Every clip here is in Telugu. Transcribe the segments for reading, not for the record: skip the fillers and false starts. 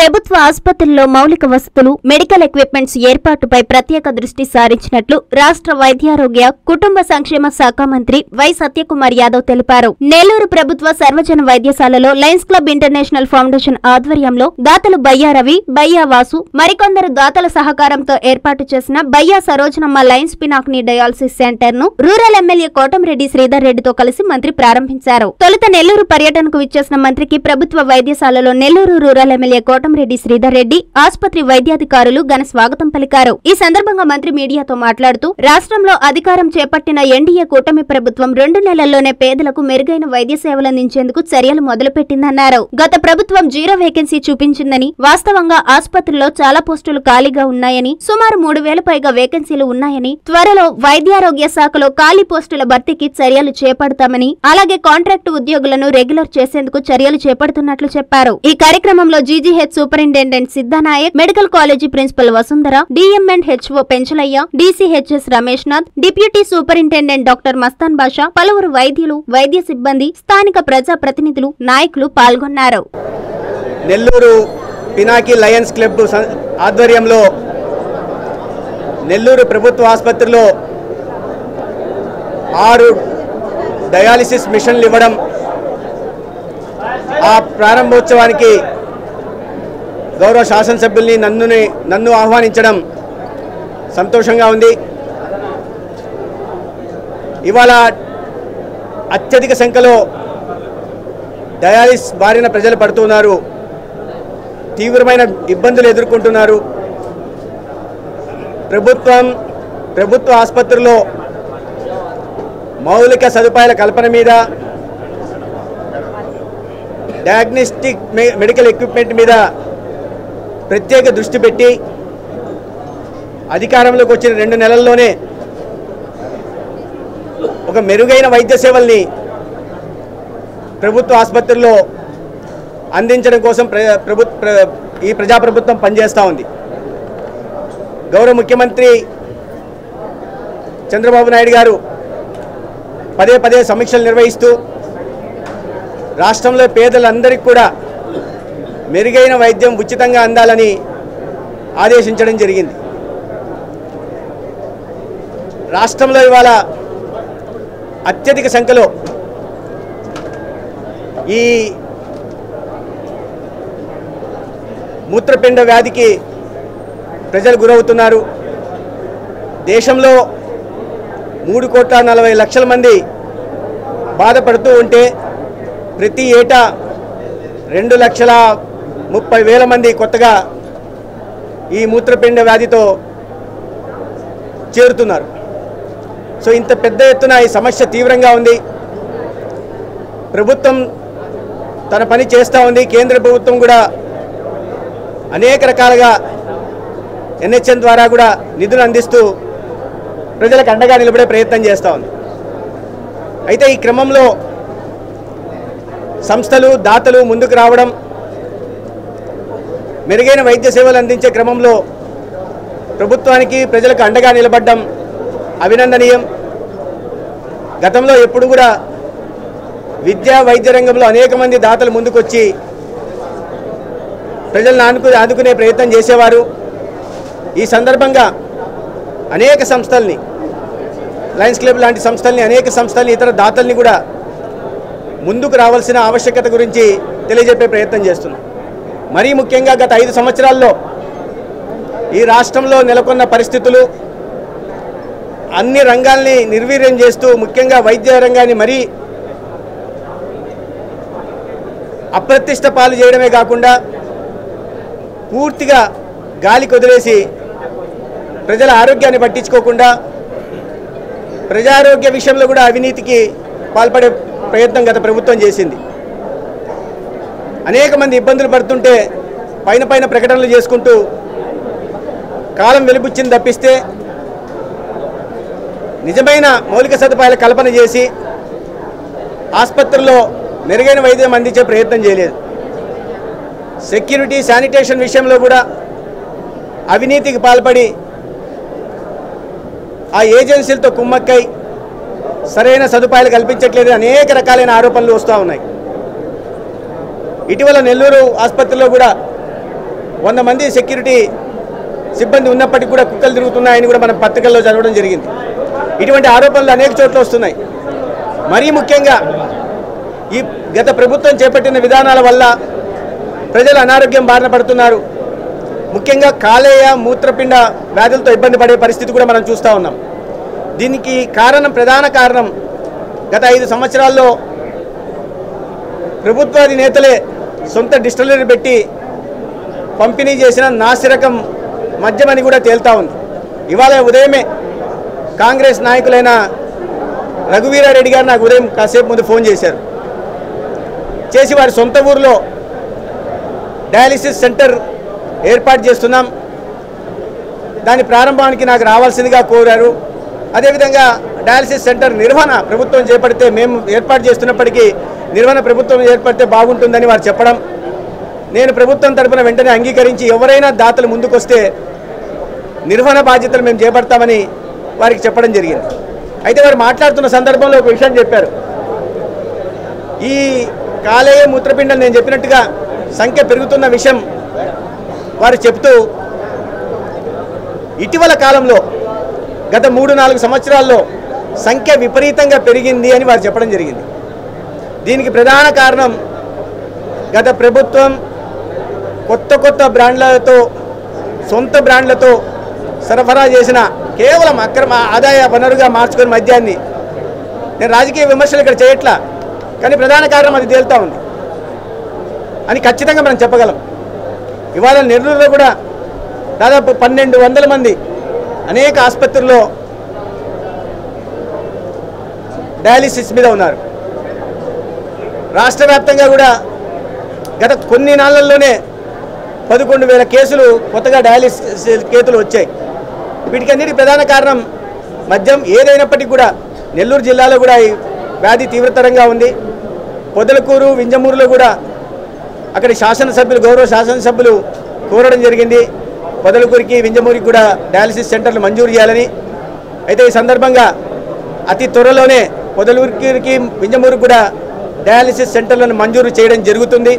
ప్రభుత్వ ఆసుపత్రుల్లో మౌలిక వసతులు, మెడికల్ ఎక్విప్మెంట్స్ ఏర్పాటుపై ప్రత్యేక దృష్టి సారించినట్లు రాష్ట్ర వైద్యారోగ్య కుటుంబ సంక్షేమ శాఖ మంత్రి వై సత్యకుమార్ యాదవ్ తెలిపారు. నెల్లూరు ప్రభుత్వ సర్వజన వైద్యశాలలో లయన్స్ క్లబ్ ఇంటర్నేషనల్ ఫౌండేషన్ ఆధ్వర్యంలో దాతలు బయ్యా రవి, బయ్యా వాసు మరికొందరు దాతల సహకారంతో ఏర్పాటు చేసిన Bayya Sarojanamma Lions Pinakini dialysis centre ను రూరల్ ఎమ్మెల్యే కోటంరెడ్డి శ్రీధర్ రెడ్డితో కలిసి మంత్రి ప్రారంభించారు. తొలుత నెల్లూరు పర్యటనకు విచ్చేసిన మంత్రికి ప్రభుత్వ వైద్యశాలలో నెల్లూరు రూరల్ ఎమ్మెల్యే కోటంరెడ్డి శ్రీధర్ రెడ్డి, ఆసుపత్రి వైద్యాధికారులు ఘన స్వాగతం పలికారు. ఈ సందర్భంగా మంత్రి మీడియాతో మాట్లాడుతూ రాష్ట్రంలో అధికారం చేపట్టిన ఎన్డీఏ కూటమి ప్రభుత్వం 2 నెలల్లోనే పేదలకు మెరుగైన వైద్య సేవలందించేందుకు చర్యలు మొదలుపెట్టిందన్నారు. గత ప్రభుత్వం 0 వేకెన్సీ చూపించిందని, వాస్తవంగా ఆసుపత్రిలో చాలా పోస్టులు ఖాళీగా ఉన్నాయని, సుమారు 3000 పైగా వేకెన్సీలు ఉన్నాయని, త్వరలో వైద్యారోగ్య శాఖలో ఖాళీ పోస్టుల భర్తీకి చర్యలు చేపడతామని, అలాగే కాంట్రాక్టు ఉద్యోగులను రెగ్యులర్ చేసేందుకు చర్యలు చేపడుతున్నట్లు చెప్పారు. ఈ కార్యక్రమంలో GGH superintendent Siddhanayak, medical college principal Vasundhara, DM and HO Penchalaiah, DCHS Ramesh Nath, deputy superintendent doctor Mastan Basha, పలువురు వైద్యులు, వైద్య సిబ్బంది, స్థానిక ప్రజా ప్రతినిధులు, నాయకులు పాల్గొన్నారు. నెల్లూరు పినాకి లయన్స్ క్లబ్ ఆధ్వర్యంలో నెల్లూరు ప్రభుత్వ ఆసుపత్రిలో 6 డయాలిసిస్ మిషన్లు ఇవ్వడం, ఆ ప్రారంభోత్సవానికి గౌరవ శాసనసభ్యుల్ని నన్ను ఆహ్వానించడం సంతోషంగా ఉంది. ఇవాళ అత్యధిక సంఖ్యలో డయాలిసిస్ బారిన ప్రజలు పడుతున్నారు, తీవ్రమైన ఇబ్బందులు ఎదుర్కొంటున్నారు. ప్రభుత్వ ఆసుపత్రుల్లో మౌలిక సదుపాయాల కల్పన మీద, డయాగ్నోస్టిక్ మెడికల్ ఎక్విప్మెంట్ మీద ప్రత్యేక దృష్టి పెట్టి అధికారంలోకి వచ్చిన 2 నెలల్లోనే ఒక మెరుగైన వైద్య సేవల్ని ప్రభుత్వ ఆసుపత్రుల్లో అందించడం కోసం ఈ ప్రజాప్రభుత్వం పనిచేస్తూ ఉంది. గౌరవ ముఖ్యమంత్రి చంద్రబాబు నాయుడు గారు పదే సమీక్షలు నిర్వహిస్తూ రాష్ట్రంలో పేదలందరికీ కూడా మెరుగైన వైద్యం ఉచితంగా అందాలని ఆదేశించడం జరిగింది. రాష్ట్రంలో ఇవాళ అత్యధిక సంఖ్యలో ఈ మూత్రపిండ వ్యాధికి ప్రజలు గురవుతున్నారు. దేశంలో 3,40,00,000 మంది బాధపడుతూ ఉంటే ప్రతి ఏటా 2,30,000 మంది కొత్తగా ఈ మూత్రపిండ వ్యాధితో చేరుతున్నారు. సో ఇంత పెద్ద ఎత్తున ఈ సమస్య తీవ్రంగా ఉంది. ప్రభుత్వం తన పని చేస్తూ ఉంది. కేంద్ర ప్రభుత్వం కూడా అనేక రకాలుగా ఎన్హెచ్ఎన్ ద్వారా కూడా నిధులు అందిస్తూ ప్రజలకు అండగా నిలబడే ప్రయత్నం చేస్తూ ఉంది. అయితే ఈ క్రమంలో సంస్థలు, దాతలు ముందుకు రావడం, మెరుగైన వైద్య సేవలు అందించే క్రమంలో ప్రభుత్వానికి ప్రజలకు అండగా నిలబడడం అభినందనీయం. గతంలో ఎప్పుడు కూడా విద్యా వైద్య రంగంలో అనేక మంది దాతలు ముందుకొచ్చి ప్రజలను ఆదుకునే ప్రయత్నం చేసేవారు. ఈ సందర్భంగా అనేక సంస్థల్ని, లయన్స్ క్లబ్ లాంటి సంస్థల్ని, అనేక సంస్థల్ని, ఇతర దాతల్ని కూడా ముందుకు రావాల్సిన ఆవశ్యకత గురించి తెలియజెప్పే ప్రయత్నం చేస్తున్నాం. మరీ ముఖ్యంగా గత 5 సంవత్సరాల్లో ఈ రాష్ట్రంలో నెలకొన్న పరిస్థితులు, అన్ని రంగాల్ని నిర్వీర్యం చేస్తూ, ముఖ్యంగా వైద్య రంగాన్ని మరీ అప్రతిష్ట పాలు చేయడమే కాకుండా పూర్తిగా గాలికి వదిలేసి ప్రజల ఆరోగ్యాన్ని పట్టించుకోకుండా ప్రజారోగ్య విషయంలో కూడా అవినీతికి పాల్పడే ప్రయత్నం గత ప్రభుత్వం చేసింది. అనేక మంది ఇబ్బందులు పడుతుంటే పైన ప్రకటనలు చేసుకుంటూ కాలం వెలుబుచ్చింది తప్పిస్తే నిజమైన మౌలిక సదుపాయాల కల్పన చేసి ఆసుపత్రుల్లో మెరుగైన వైద్యం అందించే ప్రయత్నం చేయలేదు. సెక్యూరిటీ, శానిటేషన్ విషయంలో కూడా అవినీతికి పాల్పడి ఆ ఏజెన్సీలతో కుమ్మక్కై సరైన సదుపాయాలు కల్పించట్లేదు, అనేక రకాలైన ఆరోపణలు వస్తూ ఉన్నాయి. ఇటీవల నెల్లూరు ఆసుపత్రిలో కూడా 100 మంది సెక్యూరిటీ సిబ్బంది ఉన్నప్పటికీ కూడా కుక్కలు తిరుగుతున్నాయని కూడా మనం పత్రికల్లో చదవడం జరిగింది. ఇటువంటి ఆరోపణలు అనేక చోట్ల వస్తున్నాయి. మరీ ముఖ్యంగా ఈ గత ప్రభుత్వం చేపట్టిన విధానాల వల్ల ప్రజలు అనారోగ్యం బారిన పడుతున్నారు. ముఖ్యంగా కాలేయ మూత్రపిండ వ్యాధులతో ఇబ్బంది పడే పరిస్థితి కూడా మనం చూస్తూ ఉన్నాం. దీనికి ప్రధాన కారణం గత 5 సంవత్సరాల్లో ప్రభుత్వాది నేతలే సొంత డిస్టిలరీ పెట్టి పంపిణీ చేసిన నాసిరకం మద్యమని కూడా తేల్తా ఉంది. ఇవాళ ఉదయమే కాంగ్రెస్ నాయకులైన రఘువీరారెడ్డి గారు నాకు ఉదయం కాసేపు ముందు ఫోన్ చేశారు. చేసి వారి సొంత ఊరిలో డయాలిసిస్ సెంటర్ ఏర్పాటు చేస్తున్నాం, దాని ప్రారంభానికి నాకు రావాల్సిందిగా కోరారు. అదేవిధంగా డయాలిసిస్ సెంటర్ నిర్వహణ ప్రభుత్వం చేపడితే, మేము ఏర్పాటు చేస్తున్నప్పటికీ నిర్వహణ ప్రభుత్వం ఏర్పడితే బాగుంటుందని వారు చెప్పడం, నేను ప్రభుత్వం తరపున వెంటనే అంగీకరించి ఎవరైనా దాతలు ముందుకొస్తే నిర్వహణ బాధ్యతలు మేము చేపడతామని వారికి చెప్పడం జరిగింది. అయితే వారు మాట్లాడుతున్న సందర్భంలో ఒక విషయం చెప్పారు. ఈ కాలేయ మూత్రపిండం నేను చెప్పినట్టుగా సంఖ్య పెరుగుతున్న విషయం వారు చెప్తూ, ఇటీవల కాలంలో గత 3-4 సంవత్సరాల్లో సంఖ్య విపరీతంగా పెరిగింది అని వారు చెప్పడం జరిగింది. దీనికి ప్రధాన కారణం గత ప్రభుత్వం కొత్త బ్రాండ్లతో, సొంత బ్రాండ్లతో సరఫరా చేసిన కేవలం అక్రమ ఆదాయ వనరుగా మార్చుకుని మద్యాన్ని, నేను రాజకీయ విమర్శలు ఇక్కడ చేయట్లా, కానీ ప్రధాన కారణం అది తేలుతూ ఉంది అని ఖచ్చితంగా మనం చెప్పగలం. ఇవాళ నెల్లూరులో కూడా దాదాపు 1200 మంది అనేక ఆసుపత్రుల్లో డయాలిసిస్ మీద ఉన్నారు. రాష్ట్ర వ్యాప్తంగా కూడా గత కొన్ని నెలల్లోనే 11,000 కేసులు కొత్తగా డయాలిసిస్ కేసులు వచ్చాయి. వీటికన్నిటి ప్రధాన కారణం మద్యం. ఏదైనప్పటికీ కూడా నెల్లూరు జిల్లాలో కూడా ఈ వ్యాధి తీవ్రతరంగా ఉంది. పొదలకూరు, వింజమూరులో కూడా అక్కడి గౌరవ శాసనసభ్యులు కోరడం జరిగింది, పొదలకూరికి, వింజమూరికి కూడా డయాలిసిస్ సెంటర్లు మంజూరు చేయాలని. అయితే ఈ సందర్భంగా అతి త్వరలోనే పొదలకూరికి, వింజమూరికి కూడా డయాలిసిస్ సెంటర్లను మంజూరు చేయడం జరుగుతుంది.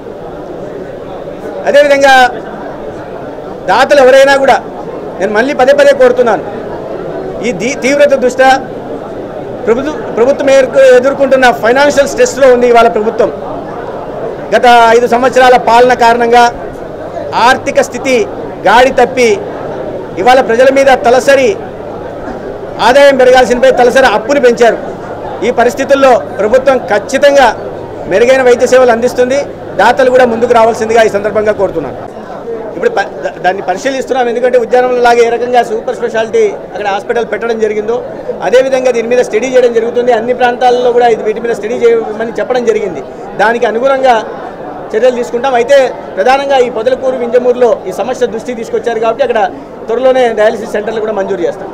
అదేవిధంగా దాతలు ఎవరైనా కూడా, నేను మళ్ళీ పదే కోరుతున్నాను, ఈ తీవ్రత దృష్ట్యా ప్రభుత్వం ఎదుర్కొంటున్న ఫైనాన్షియల్ స్ట్రెస్లో ఉంది ఇవాళ ప్రభుత్వం. గత 5 సంవత్సరాల పాలన కారణంగా ఆర్థిక స్థితి గాడి తప్పి ఇవాళ ప్రజల మీద తలసరి ఆదాయం పెరగాల్సినపై తలసరి అప్పుని పెంచారు. ఈ పరిస్థితుల్లో ప్రభుత్వం ఖచ్చితంగా మెరుగైన వైద్య సేవలు అందిస్తుంది. దాతలు కూడా ముందుకు రావాల్సిందిగా ఈ సందర్భంగా కోరుతున్నాను. ఇప్పుడు దాన్ని పరిశీలిస్తున్నాం, ఎందుకంటే ఉద్యానవనం లాగా ఏ రకంగా సూపర్ స్పెషాలిటీ అక్కడ హాస్పిటల్ పెట్టడం జరిగిందో అదేవిధంగా దీని మీద స్టడీ చేయడం జరుగుతుంది. అన్ని ప్రాంతాల్లో కూడా వీటి మీద స్టడీ చేయమని చెప్పడం జరిగింది. దానికి అనుగుణంగా చర్యలు తీసుకుంటాం. అయితే ప్రధానంగా ఈ పొదలకూరు, వింజమూరులో ఈ సమస్య దృష్టికి తీసుకొచ్చారు కాబట్టి అక్కడ త్వరలోనే డయాలిసిస్ సెంటర్లు కూడా మంజూరు చేస్తాం.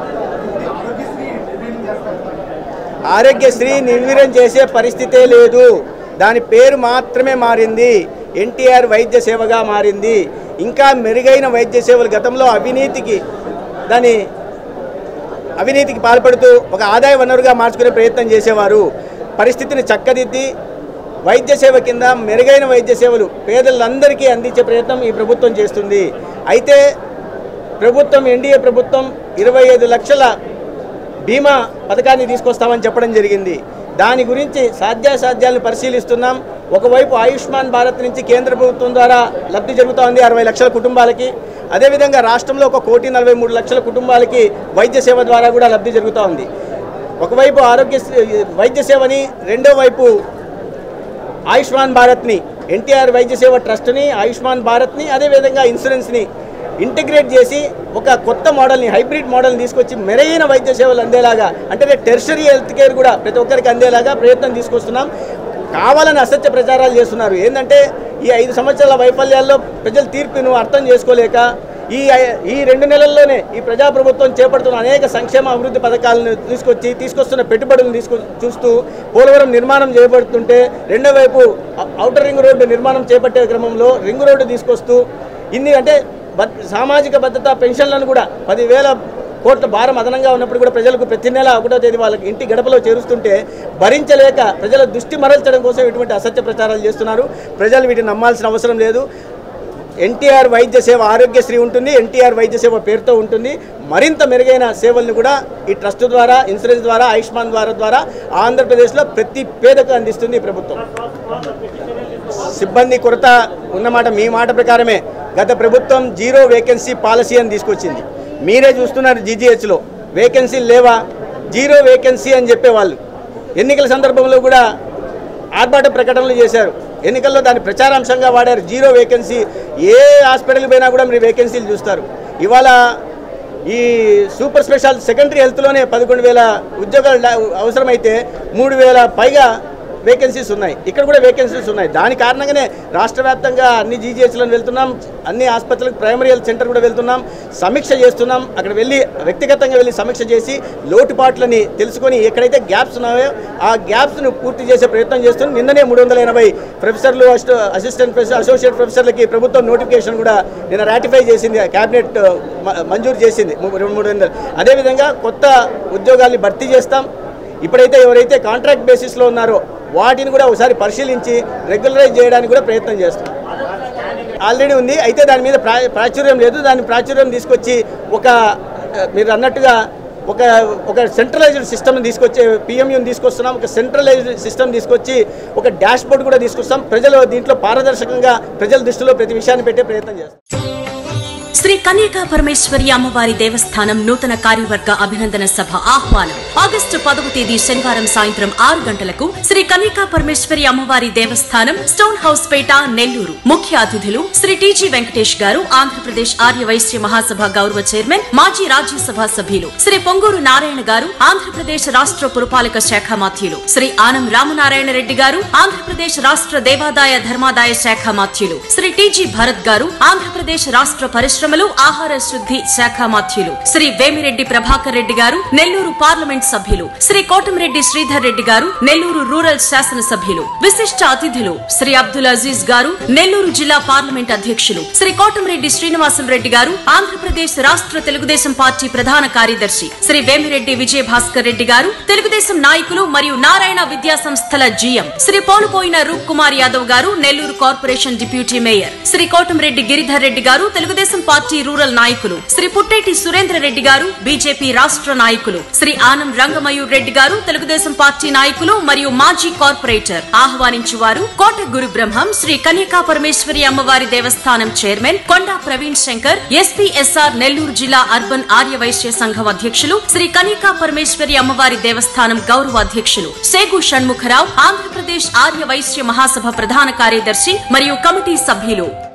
ఆరోగ్యశ్రీ నిర్వీర్యం చేసే పరిస్థితే లేదు, దాని పేరు మాత్రమే మారింది, ఎన్టీఆర్ వైద్య సేవగా మారింది. ఇంకా మెరుగైన వైద్య సేవలు, గతంలో అవినీతికి పాల్పడుతూ ఒక ఆదాయ వనరుగా మార్చుకునే ప్రయత్నం చేసేవారు. పరిస్థితిని చక్కదిద్ది వైద్య సేవ కింద మెరుగైన వైద్య సేవలు పేదలందరికీ అందించే ప్రయత్నం ఈ ప్రభుత్వం చేస్తుంది. అయితే ఎన్డీఏ ప్రభుత్వం 25 లక్షల బీమా పథకాన్ని తీసుకొస్తామని చెప్పడం జరిగింది. దాని గురించి సాధ్యాసాధ్యాలను పరిశీలిస్తున్నాం. ఒకవైపు ఆయుష్మాన్ భారత్ నుంచి కేంద్ర ప్రభుత్వం ద్వారా లబ్ధి జరుగుతోంది 60 లక్షల కుటుంబాలకి. అదేవిధంగా రాష్ట్రంలో 1,43,00,000 కుటుంబాలకి వైద్య సేవ ద్వారా కూడా లబ్ధి జరుగుతూ ఉంది. ఒకవైపు వైద్య సేవని, రెండో వైపు ఆయుష్మాన్ భారత్ని, ఎన్టీఆర్ వైద్య సేవ ట్రస్ట్ని, ఆయుష్మాన్ భారత్ని, అదేవిధంగా ఇన్సూరెన్స్ని ఇంటిగ్రేట్ చేసి ఒక కొత్త మోడల్ని, హైబ్రిడ్ మోడల్ని తీసుకొచ్చి మెరుగైన వైద్య సేవలు అందేలాగా, అంటే టెర్షరీ హెల్త్ కేర్ కూడా ప్రతి ఒక్కరికి అందేలాగా ప్రయత్నం తీసుకొస్తున్నాం. కావాలని అసత్య ప్రచారాలు చేస్తున్నారు. ఏంటంటే ఈ 5 సంవత్సరాల వైఫల్యాల్లో ప్రజల తీర్పును అర్థం చేసుకోలేక ఈ 2 నెలల్లోనే ఈ ప్రజాప్రభుత్వం చేపడుతున్న అనేక సంక్షేమ అభివృద్ధి పథకాలను తీసుకొస్తున్న పెట్టుబడులను చూస్తూ పోలవరం నిర్మాణం చేయబడుతుంటే, రెండో వైపు ఔటర్ రింగ్ రోడ్డు నిర్మాణం చేపట్టే క్రమంలో రింగ్ రోడ్డు తీసుకొస్తూ అంటే సామాజిక భద్రత పెన్షన్లను కూడా 10,000 కోట్ల భారం అదనంగా ఉన్నప్పుడు కూడా ప్రజలకు ప్రతి నెల 1వ తేదీ వాళ్ళకి ఇంటి గడపలో చేరుస్తుంటే భరించలేక ప్రజల దృష్టి మరల్చడం కోసం ఇటువంటి అసత్య ప్రచారాలు చేస్తున్నారు. ప్రజలు వీటిని నమ్మాల్సిన అవసరం లేదు. ఎన్టీఆర్ వైద్య సేవ ఆరోగ్యశ్రీ ఉంటుంది, ఎన్టీఆర్ వైద్య సేవ పేరుతో ఉంటుంది. మరింత మెరుగైన సేవలను కూడా ఈ ట్రస్ట్ ద్వారా, ఇన్సూరెన్స్ ద్వారా, ఆయుష్మాన్ ద్వారా ఆంధ్రప్రదేశ్లో ప్రతి పేదకు అందిస్తుంది ప్రభుత్వం. సిబ్బంది కొరత ఉన్నమాట మీ మాట ప్రకారమే. గత ప్రభుత్వం 0 వేకెన్సీ పాలసీ అని తీసుకొచ్చింది. మీరే చూస్తున్నారు జీజీహెచ్లో వేకెన్సీలు లేవా, 0 వేకెన్సీ అని చెప్పేవాళ్ళు. ఎన్నికల సందర్భంలో కూడా ఆర్భాట ప్రకటనలు చేశారు. ఎన్నికల్లో దాన్ని ప్రచారాంశంగా వాడారు. 0 వేకెన్సీ. ఏ హాస్పిటల్కి పోయినా కూడా మీరు వేకెన్సీలు చూస్తారు. ఇవాళ ఈ సూపర్ స్పెషాలిటీ సెకండరీ హెల్త్లోనే 11,000 ఉద్యోగాలు అవసరమైతే 3,000 పైగా వేకెన్సీస్ ఉన్నాయి. ఇక్కడ కూడా వేకెన్సీస్ ఉన్నాయి. దాని కారణంగానే రాష్ట్ర వ్యాప్తంగా అన్ని జీజీహెచ్లను వెళ్తున్నాం, అన్ని ఆసుపత్రులకు ప్రైమరీ హెల్త్ సెంటర్ కూడా వెళ్తున్నాం, సమీక్ష చేస్తున్నాం. అక్కడ వెళ్ళి వ్యక్తిగతంగా వెళ్ళి సమీక్ష చేసి లోటుపాట్లని తెలుసుకొని ఎక్కడైతే గ్యాప్స్ ఉన్నాయో ఆ గ్యాప్స్ను పూర్తి చేసే ప్రయత్నం చేస్తున్నాం. నిన్ననే 380 ప్రొఫెసర్లు, అసిస్టెంట్ ప్రొఫెసర్, అసోసియేట్ ప్రొఫెసర్లకి ప్రభుత్వం నోటిఫికేషన్ కూడా నిన్న రాటిఫై చేసింది, క్యాబినెట్ మంజూరు చేసింది 300. అదేవిధంగా కొత్త ఉద్యోగాల్ని భర్తీ చేస్తాం. ఇప్పుడైతే ఎవరైతే కాంట్రాక్ట్ బేసిస్లో ఉన్నారో వాటిని కూడా ఒకసారి పరిశీలించి రెగ్యులరైజ్ చేయడానికి కూడా ప్రయత్నం చేస్తాం. ఆల్రెడీ ఉంది, అయితే దాని మీద ప్రాచుర్యం లేదు. దాని ప్రాచుర్యం తీసుకొచ్చి మీరు అన్నట్టుగా ఒక సెంట్రలైజ్డ్ సిస్టమ్ని తీసుకొచ్చి పిఎంయూని తీసుకొస్తున్నాం. ఒక సెంట్రలైజ్డ్ సిస్టమ్ తీసుకొచ్చి ఒక డాష్ బోర్డ్ కూడా తీసుకొస్తాం. ప్రజలు దీంట్లో పారదర్శకంగా ప్రజల దృష్టిలో ప్రతి విషయాన్ని పెట్టే ప్రయత్నం చేస్తాం. శ్రీ కన్యకా పరమేశ్వరి అమ్మవారి దేవస్థానం నూతన కార్యవర్గ అభినందన సభ ఆహ్వానం. ఆగస్టు 10వ తేదీ శనివారం సాయంత్రం 6 గంటలకు శ్రీ కన్యకా పరమేశ్వరి అమ్మవారి దేవస్థానం, స్టోన్ హౌస్ పేట, నెల్లూరు. ముఖ్య అతిథులు శ్రీ టీజీ వెంకటేష్ గారు, ఆంధ్రప్రదేశ్ ఆర్య వైశ్య మహాసభ గౌరవ చైర్మన్, మాజీ రాజ్యసభ సభ్యులు శ్రీ పొంగూరు నారాయణ గారు, ఆంధ్రప్రదేశ్ రాష్ట్ర పురపాలక శాఖ మాత్యులు శ్రీ ఆనం రామనారాయణ రెడ్డి గారు, ఆంధ్రప్రదేశ్ రాష్ట్ర దేవాదాయ ధర్మాదాయ శాఖ మాత్యులు శ్రీ టీజీ భరత్ గారు, ఆంధ్రప్రదేశ్ రాష్ట్ర పరిశ్రమలు, ఆహార శుద్ధి శాఖ మాత్యులు శ్రీ వేమిరెడ్డి ప్రభాకర్ రెడ్డి గారు, నెల్లూరు పార్లమెంట్ సభ్యులు శ్రీ కోటమిరెడ్డి శ్రీధర్ రెడ్డి గారు, నెల్లూరు రూరల్ శాసన సభ్యులు. విశిష్ట అతిథులు శ్రీ అబ్దుల్ అజీజ్ గారు, నెల్లూరు జిల్లా పార్లమెంట్ అధ్యక్షులు శ్రీ కోటమిరెడ్డి శ్రీనివాసులు రెడ్డి గారు, ఆంధ్రప్రదేశ్ రాష్ట్ర తెలుగుదేశం పార్టీ ప్రధాన కార్యదర్శి శ్రీ వేమిరెడ్డి విజయ భాస్కర్ రెడ్డి గారు, తెలుగుదేశం నాయకులు మరియు నారాయణ విద్యా సంస్థల జీఎం శ్రీ పోలుపోయిన Roop Kumar Yadav garu, Nellore corporation deputy mayor Shri Kotamreddy Giridhar Reddy garu, Telugu Desam party rural నాయకులు శ్రీ పుట్టేటి సురేంద్ర రెడ్డి గారు, బీజేపీ రాష్ట్ర నాయకులు శ్రీ ఆనం రంగమయూర్ రెడ్డి గారు, తెలుగుదేశం పార్టీ నాయకులు మరియు మాజీ కార్పొరేటర్. ఆహ్వానించువారు కోట గురు బ్రహ్మం శ్రీ కన్యకా పరమేశ్వరి అమ్మవారి దేవస్థానం చైర్మన్ కొండా ప్రవీణ్ శంకర్, ఎస్పీఎస్ఆర్ నెల్లూరు జిల్లా అర్బన్ ఆర్య వైశ్య సంఘం అధ్యక్షులు శ్రీ కన్యకా పరమేశ్వరి అమ్మవారి దేవస్థానం గౌరవ అధ్యక్షులు సేగు షణ్ముఖరావు, ఆంధ్రప్రదేశ్ ఆర్య వైశ్య మహాసభ ప్రధాన కార్యదర్శి మరియు కమిటీ సభ్యులు.